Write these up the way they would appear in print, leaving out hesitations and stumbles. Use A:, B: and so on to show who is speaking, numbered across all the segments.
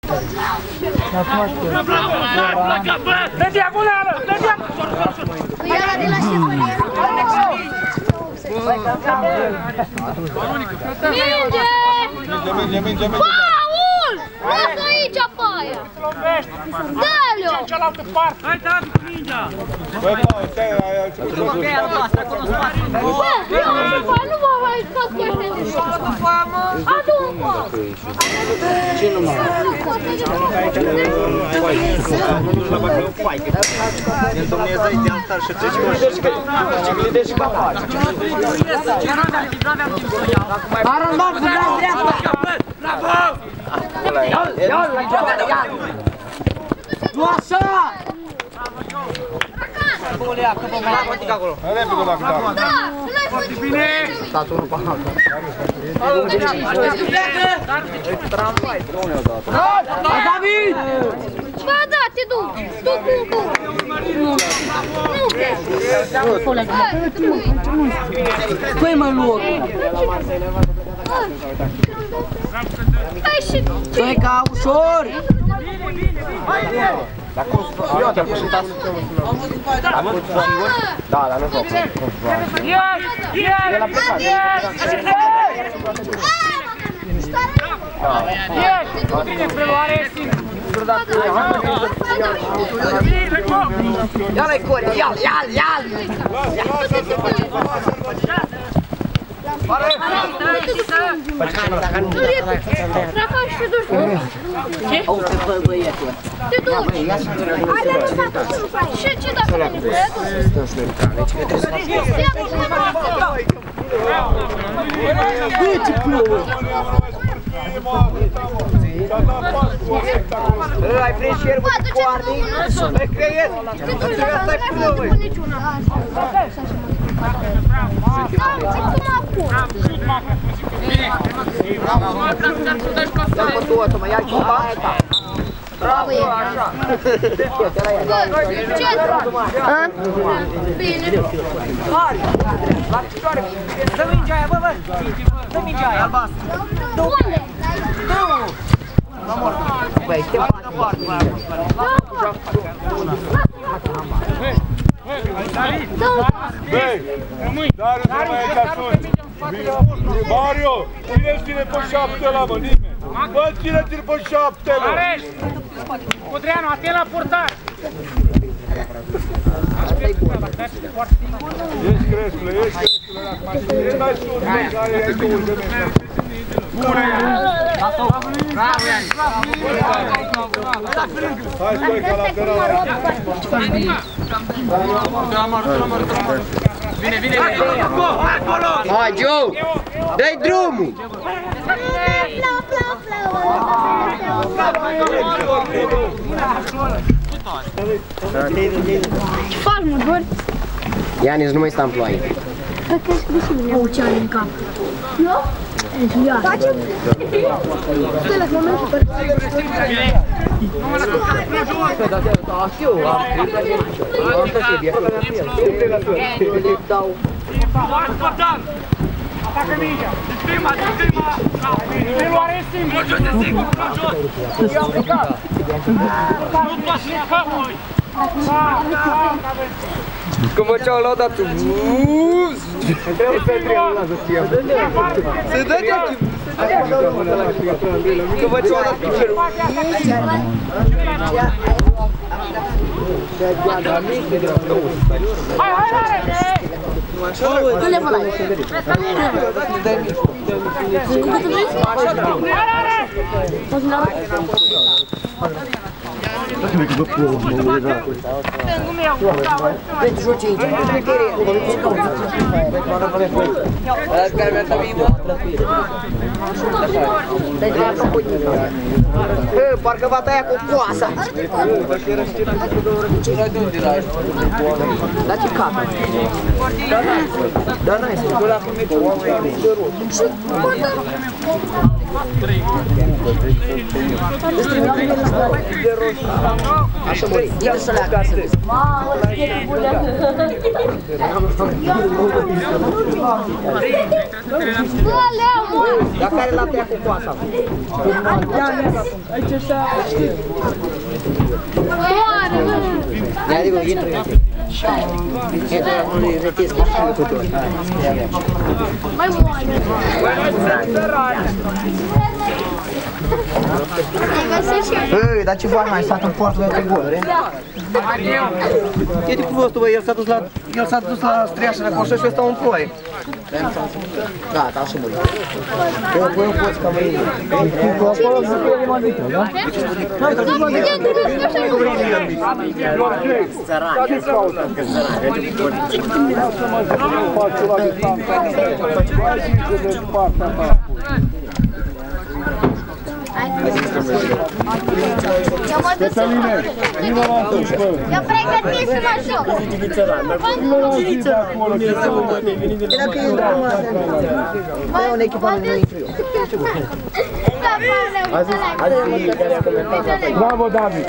A: Dă diagonală! Dă diagonală!
B: Păi ăla de la Ștefănie.
C: Minge!
B: Paul! Lasă aici pe aia! Dă-le-o!
A: Cealaltă parte! Hai, da, cu mingea!
C: Băi, Paul, stai, ai început să joci.
B: Nu mă mai scot cu ăștia. Adu-mă!
D: Ce numai?
C: El Dumnezeu de altar și treci cu ce glidești ca faci.
D: Arăndat, vă dați dreapta!
A: Bravo!
D: Ia! Nu așa!
C: Hai repede la câteva.
A: Foarte bine!
C: Stați unul pe altul.
D: Hai, David!
B: Ba da, te duc! Du cu!
D: Păi mă loc!
B: Hai și...
D: Soica, ușor!
C: Dar cum eu te-am pășit asta? Am văzut singur? Da, dar nu joc. El a plecat.
A: Bine, preluare singur!
D: Ia-l-i Cori, ia-l!
B: Rafa, și te duci! Ce?
D: Uite, băietul!
B: Te duci! Și ce dacă vine băiatul?
D: Băi, ce plouă! Ai prins șerbul cu coarnii? Ai creiet? Asta-i plouă! Dă-l pe totul, mă, ia-l cu bata! Bravo, așa!
B: Bine!
D: La picioare! Dă mingea aia, bă! Dă mingea aia, albastră!
B: Unde?
D: Dă-o! Băi, te bate!
C: Băi, Dariu, nu mai e ca sunt. Mario, ține-ți-ne pe 7 ăla, mă, nimeni. Bă, ține-ți-l pe 7, mă.
A: Arești! Codreanu, atent la portar!
C: Ești crescule, ești crescule. E mai sus, mă, care e tu, de mine. Bună,
D: Bravo, Iani!
C: hai, stoi ca lateral.
A: Bine! Acolo!
D: Hai, Joe! Dă-i drumul!
B: Ce faci, mă, dor?
D: Ianis, nu mai sta în ploaie.
B: Cred că ești cu mine. Au ce are în cap. Eu? Ia. Facem? Stai la momentul pe
A: Atacă mingea! Din prima! Preluare singur! Jos! I-am plecat! Nu poți să fac, măi!
D: Cum făceau la odată.
C: Trebuie să triangula să fie.
D: Se dă de aici. Cum făceau la piciorul.
A: Hai!
B: Nu le vă lai. Poți la
D: Vedi, joci aici. Azi care mi-a dat mimă. Dai dreapta puțin. Parcă va tăia cu coasa. De unde la ești? La ce capă? Da, n-ai spus. Ăla cum e cu oameni. Așa mă, ia să le acasă.
B: Mamă, ce bună!
D: Dar care l-a tăiat cu coasa?
A: Aici ăștia...
D: Ia digo, intră. Intră, nu le retesc mașinile cu tot.
B: Mai moare!
D: Ei, dar ce bani mai stat în poartă de gol, re? E tipul vostru, bă, el s-a dus la streașă de coșă și eu stau în ploaie. Gata, așa mă duc. Eu pot ca mâine.
A: Acolo nu trebuie mai mică, da?
C: Cătăline, vină la întâmplă.
B: Eu pregătit să mă joc.
C: Vină la zi de acolo.
D: Era că eu nu mai e un echipament, nu intru eu.
C: Bravo, David!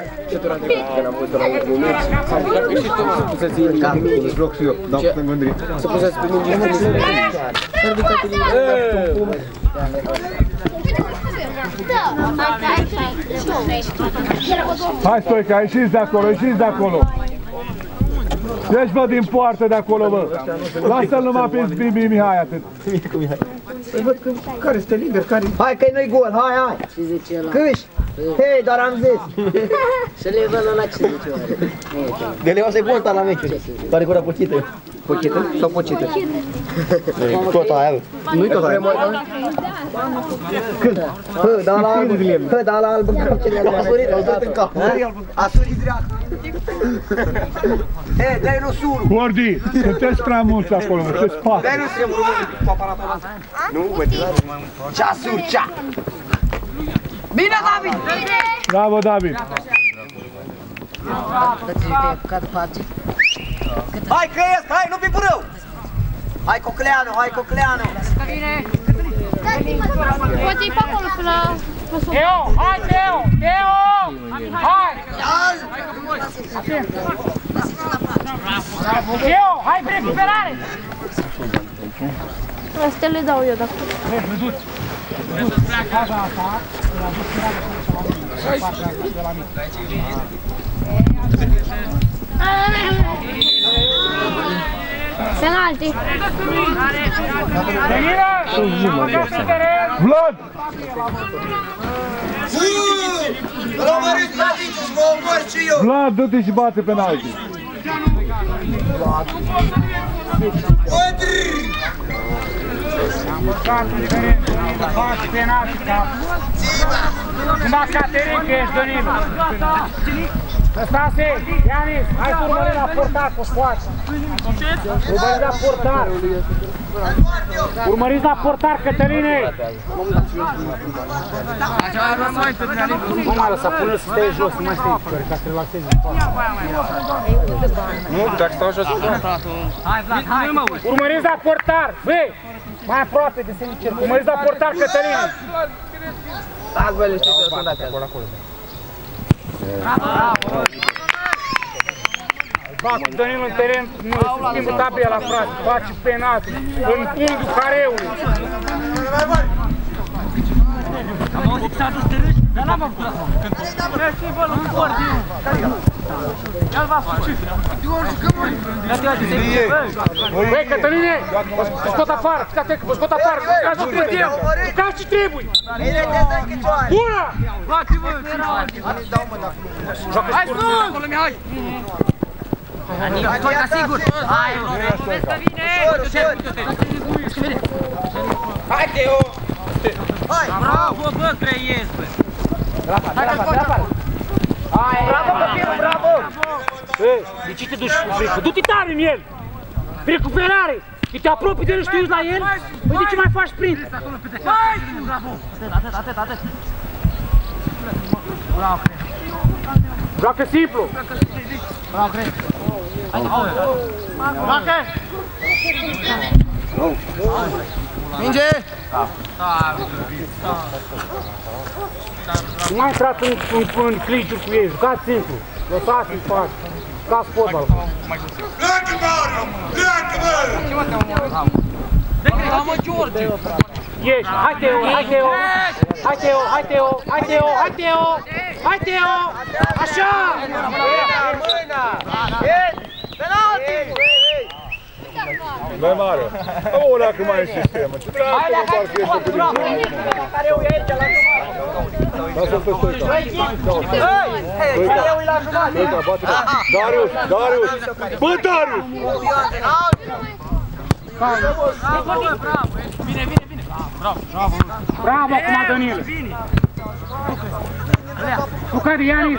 D: Să puteți pe mine.
C: Hai, Stoica, ieșiți de acolo, ieșiți de acolo! Ieși, bă, din poartă de acolo, bă! Lasă-l numai pe Bibi Mihai, atât!
D: Păi văd că care este liber, care... Hai că nu-i gol, hai!
E: Ce zice ăla?
D: Câși! Hei, doar am zis!
E: Și le văd la ce zice oare?
D: De leu să-i bun la meciul. Pare cu pocită. Pocită sau pocită? Tot aia, nu-i tot aia. Când? Hă, da la albă. Hă, da la albă. A surit, au dat în cap. A surit dreapta. Hei, dai nu suru.
C: Gordi, sunteți prea mulți acolo, sunteți patru.
D: Dai nu suru, nu, bă, cea surcea. Bine, David!
C: Bravo, David!
D: Hai, cresc, hai, nu fi purău! Hai, Cocleanu, hai, Cocleanu!
B: Poate-i pe acolo pe la...
A: Teo, hai Teo! Teo! Hai! Teo, hai pe recuperare!
B: Astea le dau eu dacă... Penalti!
C: Vlad! Vlad, du-te și bate penalti!
A: Am băgat în diferență, faci penalti ca... Numai Caterin că ești Danilo. Stase, Ianis, hai să urmărim la portar cu scoața. Urmăriți la portar. Urmăriți la portar, Cătăline. Nu mai lăsa, pune-l să stai jos, nu mai stai picioare, ca să relaxezi.
C: Nu, dacă stau jos,
A: Hai, Vlad, hai. Urmăriți la portar, băi. Mai aproape de semicircul. Urmăriți la portar, Cătăline.
D: Stați, bă, liniștiți, să sundați acolo.
A: Bravo! Fac cu Danilo în teren, nu se schimbă tabia la frate, face penalti în fundul careului. Am auzit că s-a dus de râși, dar n-am avut la fond. Mersi, bă, nu foarte. Ia-l va suci. Băi, Cătăline, vă scot afară, vă scot afară, jucați ce trebuie. Bună! Hai sus! Hai, Stoica, sigur! Hai, vezi că vine! Hai, Teo! Hai! Bravo, bă, creiesc, bă! Hai, bravo, copilul, bravo! De ce te duci cu frică? Du-te tare în el! Recuperare! Că te apropii de el și te uiți la el? Păi de ce mai faci sprint? Hai! Bravo! Atât! Bravo! Joacă simplu! Bravo, cred! Joacă! Minge! Nu mai intrați în cliciuri cu ei, jucați simplu. Lăsați-i în spate. Jucați fotbal.
C: Pleacă, Mario! Pleacă, bă!
E: Mă, George!
A: Ieși, hai Teo, hai Teo! Hai Teo, hai Teo, hai Teo, hai Teo! Hai Teo! Așa!
D: Mâna! Penalti!
C: Băi, Mario, o leacă mai în sistemă. Ce dreaptă, mă, parcă ești cu din
D: Care e aici la jumătate?
C: Lasă-l pe Stoica.
D: Care e la jumătate?
C: Stoica, bate-l. Darius, Darius! Bă, Darius!
A: Bine, bine, bine! Bravo! Bravo acum, Danil! Lucrare, Ianis!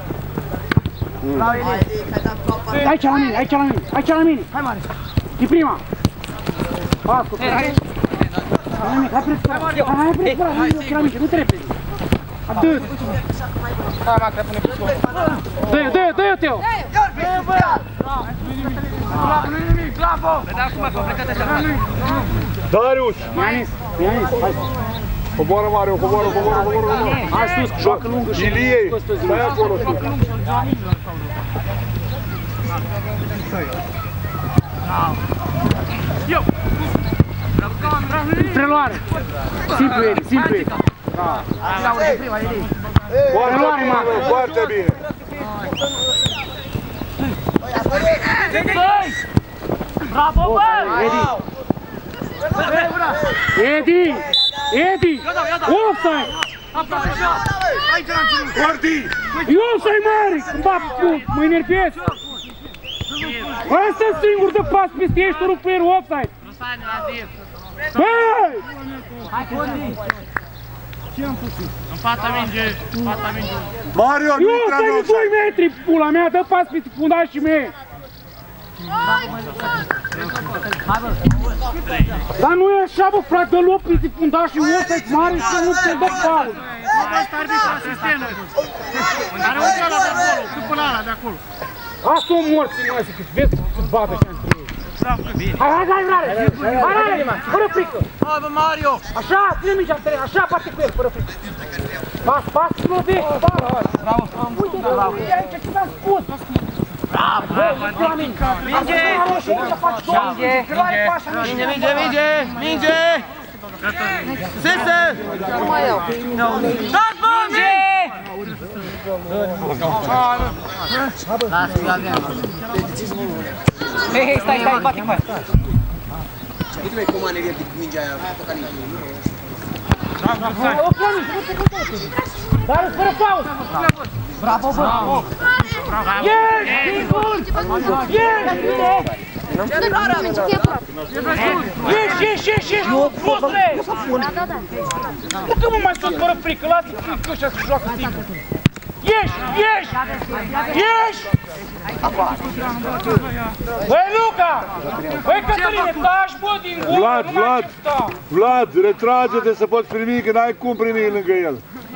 A: Aici la mine, aici la mine, aici la mine! Hai, Mare! E prima! Pascu! Hai, prins! Hai, prins! Nu trebuie! Atât! Dă-i-o, dă-i-o, Teo!
C: Darius!
A: Ianis, Ianis, hai!
C: Coboară, Mario, coboară!
A: Hai sus, joacă lungă și...
C: Ilie, stai acolo sus!
A: Preluare! Simplu, Edi, simplu, Edi!
C: Foarte bine!
A: Bravo, bă! Edi! Edi! Offside!
C: Corti!
A: E offside, Mari! Mă enervez! Ăsta singur de pas peste ești, rup pe el, offside! Băi!
F: În fața minge, în fața minge.
C: Mario, nu intra în
A: offside de 2 metri, pula mea, dă pas peste fundașii mei! Dar nu e așa, bă, frate, dă-l op peste fundașii offside mare și nu te dă faul!
F: Asta arbitra asistenă. Are un ăla de acolo, cupul ăla de acolo.
A: Asta o morți, mă, zic, vezi că se bată așa între ei. Hai, Rare! Hai, Rare! Fără frică!
D: Hai, bă, Mario!
A: Așa, ține mingea în teren, așa bate cu el, fără frică. Pas, lovește, bară, hai! Bravo! Uite aici, ce ți-am spus! Bravo!
D: Minge! Sese! Nu mai iau! Dați, bă, minge! Hei, stai, bate cu aia!
E: Uite-mi cum a negat mingea aia, toca nici.
A: Dar fără pauză!
D: Bravo, bă!
A: Ieși! Ieși! Frustre! Nu că mă mai sus fără frică, lasă-i frică ăștia să joacă timpul. Ieși! Băi, Luca! Băi, Cătăline, taci, bă, din gură, nu mai ce sta!
C: Vlad, retrage-te să poți primi, că n-ai cum primi lângă el.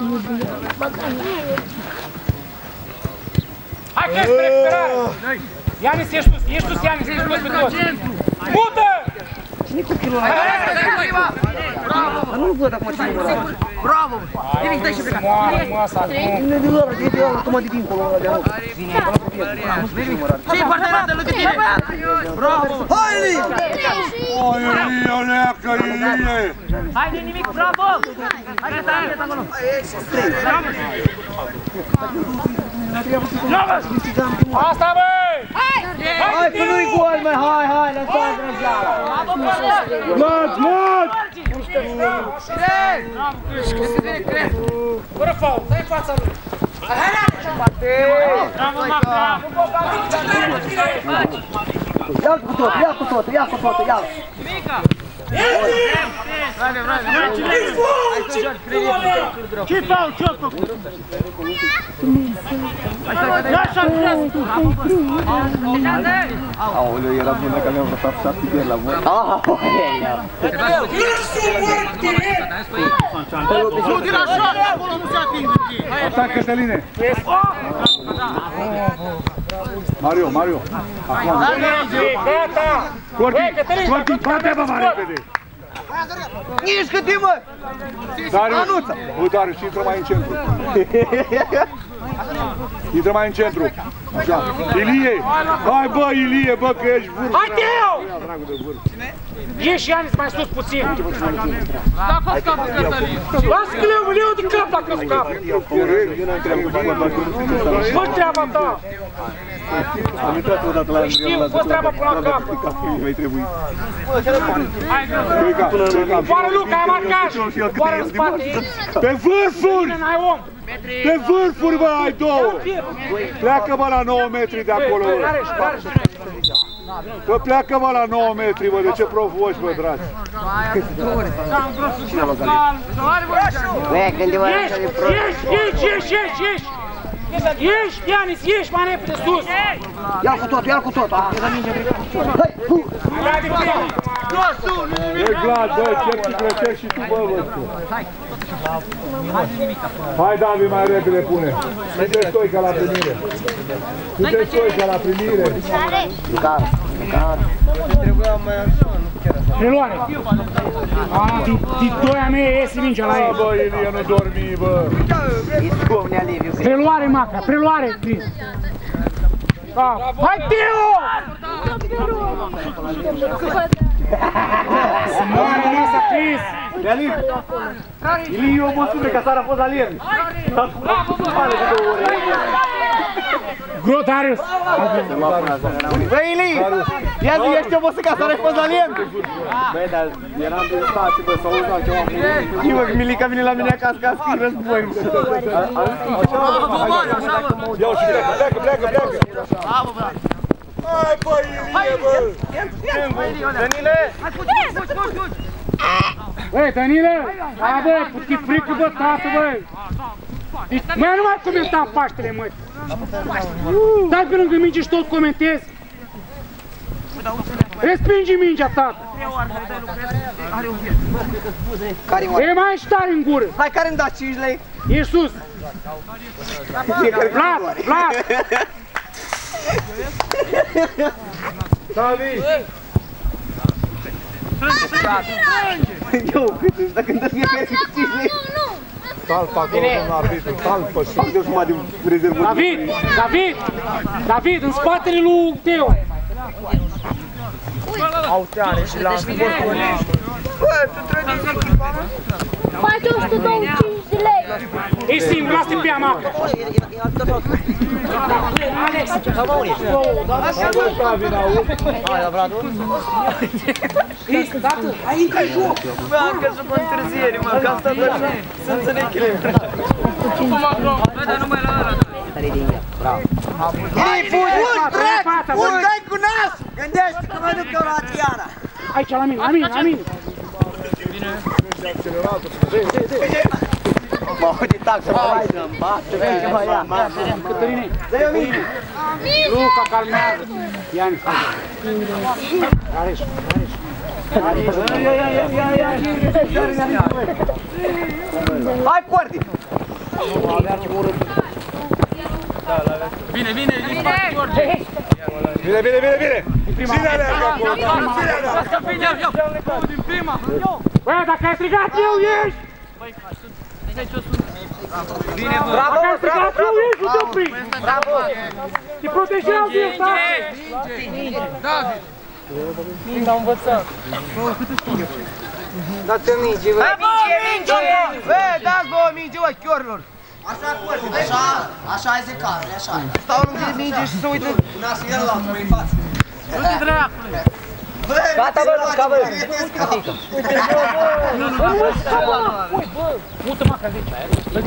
A: Hai că ești pe recuperare! Ianis, ești sus, Ianis, ești sus pe toți! Mută!
D: Cine cu kilul ăla? Bravo! Nu-l văd acum cine ăla. Bravo! Devi, stai și pleca! Nu de ăla, de ăla, cum de dincolo ăla de acolo. Ce-i partea mea de lângă tine? Bravo! Hai, Eli!
C: Eli, o leacă, Eli!
D: Hai, de nimic, bravo! Hai că stai acolo!
A: Asta, băi!
D: Hai că nu-i gol, măi, hai, lăsați răgeala!
C: Vlad!
A: Fără faul, stai în fața lui!
D: Ia cu totul, ia!
F: Ce faul, ce-o făcut? Lasă-l cresc!
C: Aoleu, era bună că mi-am văzut 7 pierd la bună.
F: Nu din așa, acolo nu se atinge!
C: Atac, Cătăline! Mario! Acum!
A: Gata!
C: Corti, bate, bă, mai repede!
D: Nici câte, mă!
C: Darius, Darius, intră mai în centru. Intră mai în centru. Așa. Ilie! Hai bă, Ilie, bă, că ești vârf.
A: Hai, Teo! Ieși, Ianis, mai sus puțin.
F: Dacă scapă Cătălin.
A: Lasă-că leu de cap dacă scapă. Fă treaba ta.
C: Am intrat odată la Andrei.
A: Știu, fă treaba până la capăt.
C: Mai trebuie.
F: Hai, greu.
A: Poară Luca, ai marcaj. Poară în spate.
C: Pe vârfuri!
A: Ai om.
C: Pe vârfuri, bă, ai două! Pleacă, bă, la 9 metri de acolo. Bă, pleacă, bă, la 9 metri, bă, de ce provoci, bă, dragi?
A: Ieși, Ianis, ieși mai repede sus!
D: Ia-l cu tot, ia-l cu tot!
C: E glad, bă, cer să plătești și tu, bă, văd. Hai, David, mai repede pune. Sunteți stoica la primire. Sunteți stoica la primire.
D: Lucar.
A: Preluare! Titoia mea iese mingea la el.
C: Bă, Ilie, nu dormi, bă.
A: Preluare, Macra, preluare, Cris. Hai, Teo! Să moare masa, Cris!
D: Ilie, eu mă spune că seara a fost la Lier.
A: Gro, Darius!
D: Bă, Ilie! Ia zi, ești obosă ca seara a fost la Lier.
C: Băi, dar eram de spațiu, bă, s-au auzat ceva.
D: Și mă, Milica vine la mine acasă ca scris război.
C: Ia-o și pleacă. Hai, bă, Ilie, bă!
D: Danile!
A: Băi, Danile! Hai, bă, puti frică, bă, tată, băi! Măi, nu mai comenta Paștele, măi! Stai pe lângă minge și tot comentezi! Respingi mingea, tată! E mai tare în gură!
D: Hai, care îmi dați 5 lei?
A: Ești sus! Vlad!
C: David!
D: Eu, cât îți dă când dă fiecare 5 lei?
C: Talpa acolo, domnul arbitru, talpă și...
D: Fac de-o jumătate de rezervă.
A: David, în spatele lui Teo!
D: Auteare și la sport. Bă, tu trebuie să echipament.
B: Faci 125 de lei.
A: Ești singur, lasă-te pe ea, Macra! Alex! Cris, tată, hai intră în joc!
D: Bă, am căzut pe întârziere, mă, că am stat așa să înțeleg echilibru.
F: Bă, dar numai la ăla.
D: Ei, fugi, dai cu nasul! Gândește că mă duc eu la Tiana.
A: Aici, la mine!
D: Mă uite taxă, mă mai să-mi bate, ce mai ia.
A: Cătăline!
D: Dă-i o mine!
A: Luca, calmează! Ianis, Areș!
D: Hai, Cordi!
F: Bine, din spate, George.
C: Bine! Cine aleargă acolo?
F: Lasă bine, ia din prima.
A: Bă, dacă ai strigat eu, ești!
F: Bine, bă.
A: Dacă ai strigat eu, ești, nu te opri!
D: Bravo!
A: Te protejează eu, tată!
F: David.
D: Dați-o minge, bă! Minge! Bă, dați vă o minge, bă, chiorilor!
E: Așa, Cordi, așa ai zecare, așa.
D: Stau lângă minge și să uită.
E: Nasul el la mai în față.
F: Du-te dracule.
D: Gata, bă, Luca, bă!
A: Mută-mă ca zici!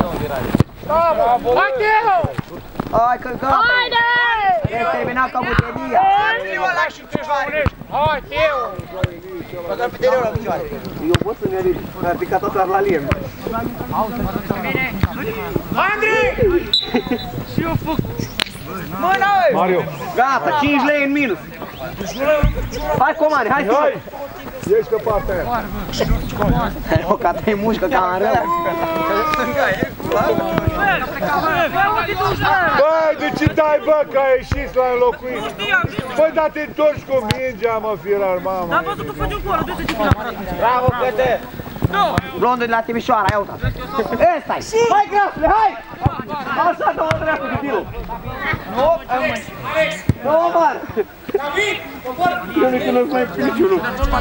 A: Hai, Teo!
D: Hai, că gata!
B: Haide!
D: E terminat ca butelia!
A: Hai, Teo!
D: Băgăm pe tereul la picioare! Eu pot să mi-a picat asta la lier!
A: Andrei!
F: Și eu fac.
C: Mario!
D: Gata, 5 lei în minus! Hai, comane, hai, stai!
C: Ești pe partea aia!
D: O, ca te mușcă ca în rău!
C: Bă, Hai, de ce dai, bă, că ai ieșit la înlocuit? Băi, dar te întorci cu mingea, mă, Firar, mamă.
D: N-am văzut că faci un gol, du-te ce până apărat.
E: Bravo, Căte!
D: Blondul de la Timișoara, ia uita. Ăsta-i! Hai, grafule, hai! Așa, dă-o dreaptă cu tirul. Nu? Nu, măr!
C: David, cobor! Nu mai e niciunul.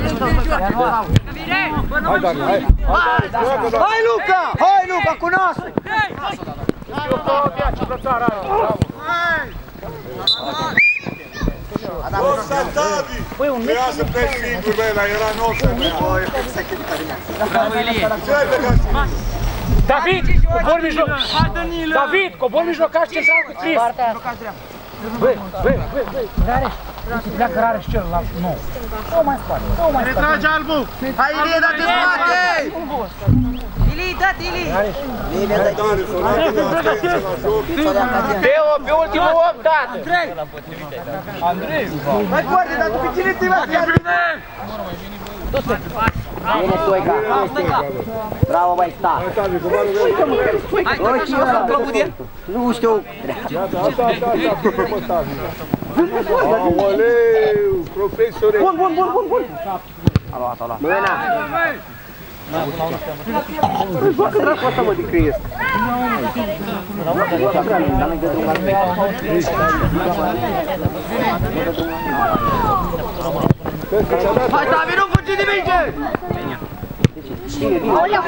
C: Hai, Dani, hai!
D: Hai, Luca! Hai, Luca, cu nasul!
C: Nossa, Davi! Trebuia să pleci singur, băi, la era noastră, băi! Ce ai plecat singur?
A: David, cobor mijloc! David, cobor mijlocaș central cu Tris! Băi! Rareș! Pleacă Rareș celălalt, nu! Nu mai spate!
F: Retrage albul!
D: Hai, Ilie, dă-te spate! Ilie, dă-te, Ilie!
A: Pe ultimul om, tată! Andrei!
D: Hai, Corte, dar tu pe cine te mai chiar? Bine, Stoica! Bravo, băi, sta! Hai, cine ăsta plăcut el? Nu știu!
C: Asta, Aoleu, profesore!
D: Bun! A luat. Mâna! Joacă dracu ăsta, mă, de crezi! Hai, Davi, nu fugi de minge! Olha,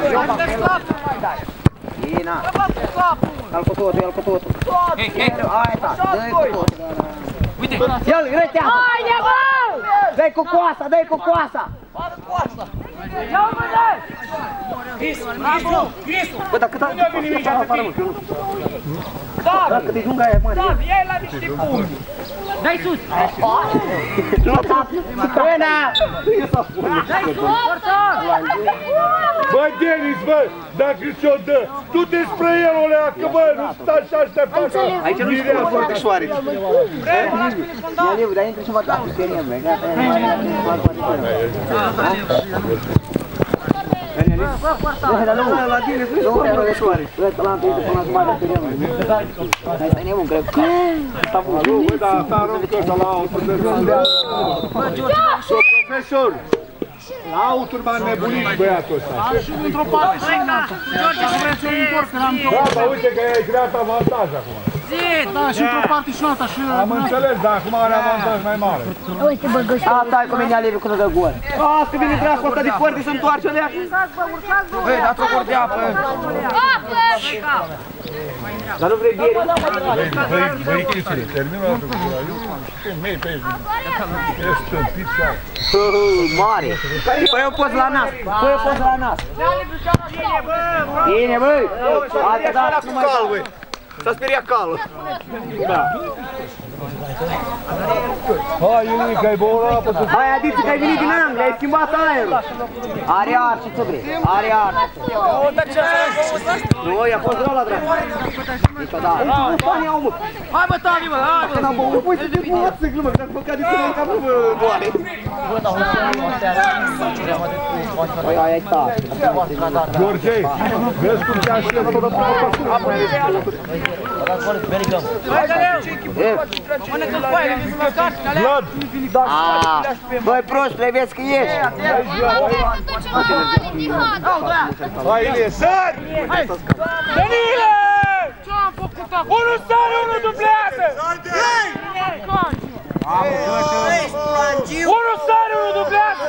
D: Ina! Ia-l cu totul! Hai, ta! Dă-i cu totul! Ia-l, gretează! Haide, bă! Dă-i cu coasa! Ia-l, bă, dă-i! Bă, dar cât a venit mingea afară, mă, că eu nu știu. Dacă te junga aia, mă,
A: Davi, ia la niște pumni! Dai sus!
D: Până!
A: Dai sus, portar!
C: Bă, Denis, bă, dacă ți-o dă, du-te spre el, olea, că bă, nu stai așa, aștept așa.
D: Aici nu știu foarte șoare. Ia liu, dar intră și mă dau cu serie, bă, gata. Dar nu mă la tine, nu mă la șoare. Bă, la întâi până la jumătate de serie. Hai, stai nebun, cred.
C: Alo, bă, dar asta aruncă ăsta la autul de profesor! La autul m-a nebunit băiatul ăsta.
F: Și într-o parte și în altă. George, că vrei să-l întorc, că l-am tot.
C: Da, dar uite că ai creat avantaj acum.
F: Da, și într-o parte și în alta și...
C: Am înțeles, dar acum are avantaj mai mare.
B: Uite, bă, găsi.
D: Asta e cu mine Alevi când o dă gol. Asta vine dracu ăsta de Corte să întoarce o leacă. Băi, dați-o cort de apă. Dar nu vrei bieri?
C: Băi, chestii, termină la făcutura. Eu mei pe aici. Ești stâmpit și au.
D: Mare. Păi eu poți la nas. Bine, băi. Altă dată cu cal, băi. S-a speriat calul. Da.
C: Hai, Iulica, ai băut la apă.
D: Hai, Adiță, că ai venit din Anglia, ai schimbat aerul. Are arci, ce vrei? Are arci. Nu, i-a fost rău la dreapta. Niciodată. Nu bani au, mă.
F: Hai, bă, Tavi, bă, hai, bă.
D: Când am băut, uite de băut, să glumă, că dacă făcut Adiță, că nu mă moare. Păi, aia e tare.
C: George, vezi cum te aștept tot la apă. Vlad!
D: Băi, prostule, vezi că ești.
C: Hai, Ilie, sări!
A: Danile! Ce-am făcut acum? Unul sare, unul dublează! Unul sare, unul dublează!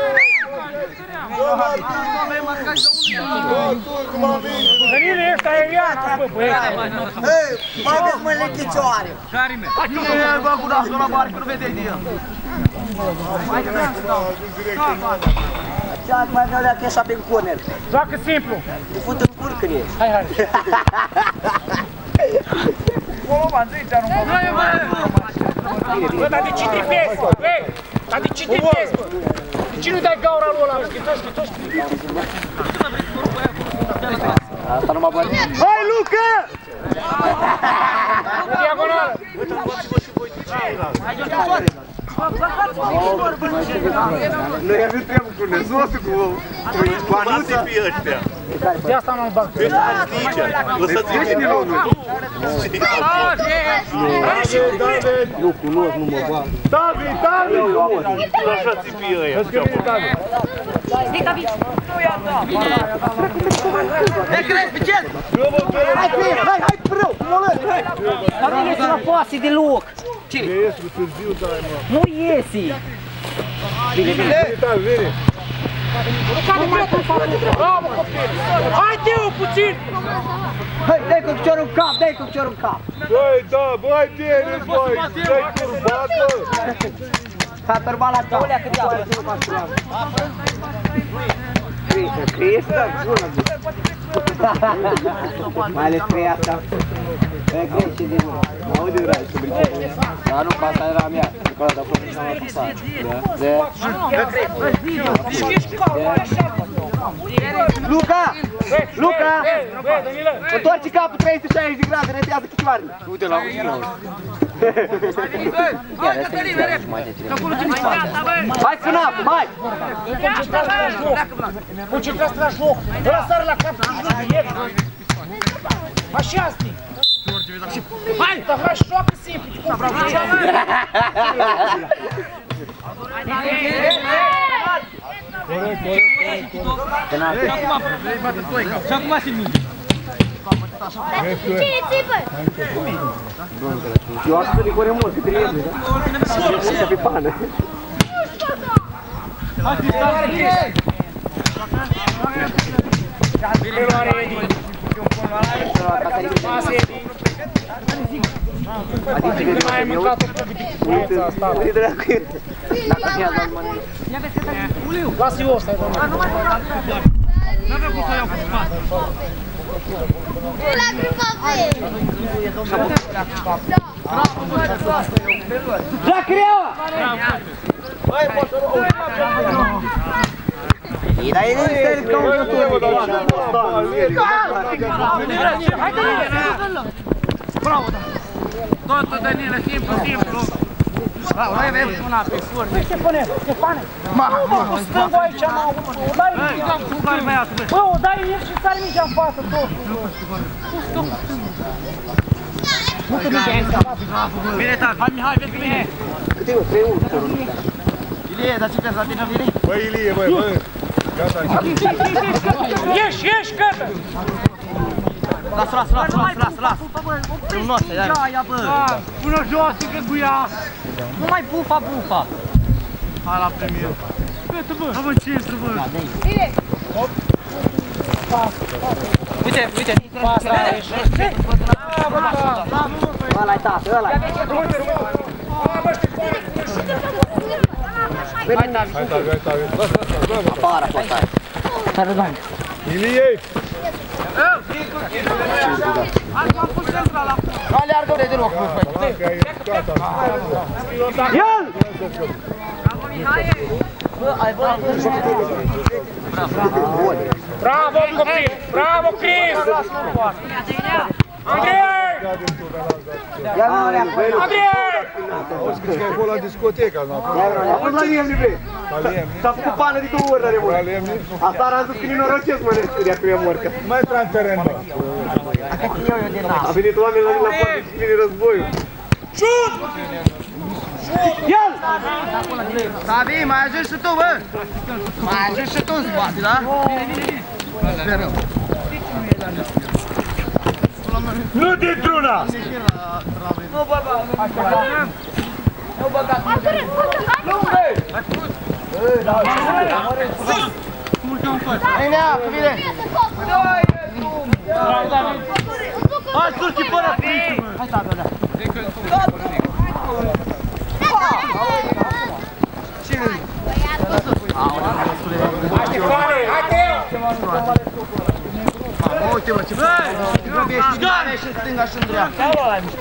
A: Danile, ești aerian, bă, băieți!
D: Mai vezi mâinile chicioare. Cine bă cu nasul la mare, că nu vedeai de el. Ce-ați mai vreau de a așa pe corner?
A: Joacă simplu!
D: Te fut în curcărie.
A: Hai! Bă, dar de ce tripezi? Băi, dar de ce tripezi, bă? De ce nu dai gaura lui ăla? Schițoși!
D: Asta nu mă băi.
C: Hai, Luca!
A: Diagonală!
C: Nu i-a venit treabă cu nezosul, cu anunții pe ăștia.
A: De asta nu-l bag.
C: Lăsați-i din unul. Nu cunosc, nu mă bag. David! Așa țipie ăia. Vezi că vine David.
B: Hai, David!
D: Hai, crezi, Picel! Hai, prău, molări, hai! Dar nu iese la poase deloc! Cine?
C: Ies cu târziu, dai, mă.
D: Nu iese!
C: Vine, David, vine.
A: Bravo, copil! Hai, Teo, puțin!
D: Hai, dai cu piciorul în cap, dai cu piciorul în cap!
C: Băi, da, băi, Denis, băi! Dai curbat, bă!
D: S-a turbat la cap! Cristă, bună! Mai ales trei asta. E greșit din mână. Mă aude urare să brice. Dar nu, pasa era a mea. Acolo de acolo și n-am pasat. Luca! Luca! Întoarce capul 360 de grade, retează chitioarele. Uite la mână. Hai cu napă, hai!
A: Concentrați la joc! Ăla sare la cap și nu vine! Așa-sti! Hai! Dar hai joacă simplu! Cum vreau să joacă?
F: Și acum se minge.
B: Cine țipă?
D: Eu aș să-l core mult, că trebuie, da? Și pe pană.
F: Hai, Cristian!
A: Mai ai mâncat-o cu băieța asta. Lasă-i o ăsta, doamne.
F: N-avea cum să iau cu spate.
B: La grupa B!
D: La creaua! E, dar e necesar ca un jucător.
F: Bravo, da! Totul, Danila, simplu! Bravo, noi avem una pe furte.
A: Ce pune? Stefane? Cu stângul aici, mă, o dai bă, o dai el și sari mingea în față, tot. Nu te mingea în față.
F: Bine, tata, hai Mihai, vezi bine!
D: Cât e, 3-1? Ilie, dar ce crezi la tine, vine?
C: Băi, Ilie, băi, băi! Gata,
A: Ieși, cătă!
D: Las! Nu noastră, ia, bă!
F: Pune jos, că guia!
D: Nu mai bufa!
F: Hai la premier! Gata, bă! Am în centru, bă!
D: Uite!
A: Pasta, ieși!
D: Ăla-i tată, ăla-i!
C: hai, David!
D: Apara, poate ai! Hai, Rădani!
C: Ilie!
D: Nu aleargă-le deloc, nu spui! Ia-l!
A: Bravo, copil! Bravo, Cris! Andrei! Andrei!
C: Auzi că e acolo la discoteca, nu?
D: A fost la Lemni, bre! S-a făcut pană de 2 ori la remorcă.
C: La Lemni?
D: Asta am zis că nu norocesc, mă, nescuria cu remorcă.
C: Mai intra în teren, bă!
D: A venit oameni la poartă și vine războiul.
A: Șut!
D: Ia-l!
E: David, mai ajungi și tu, bă! Mai ajungi și tu în spate, da? Sperăm.
C: Nu dintr-una!
D: Nu, bă! Nu băgați!
E: Hai, nea, cu mine!
F: Hai, surchi până frică, bă!
D: Hai, tată, da!
A: Hai, Stefane! Hai, Teo!
E: Uite, mă, ce bă! Nu vezi, și în stânga și în dreapta.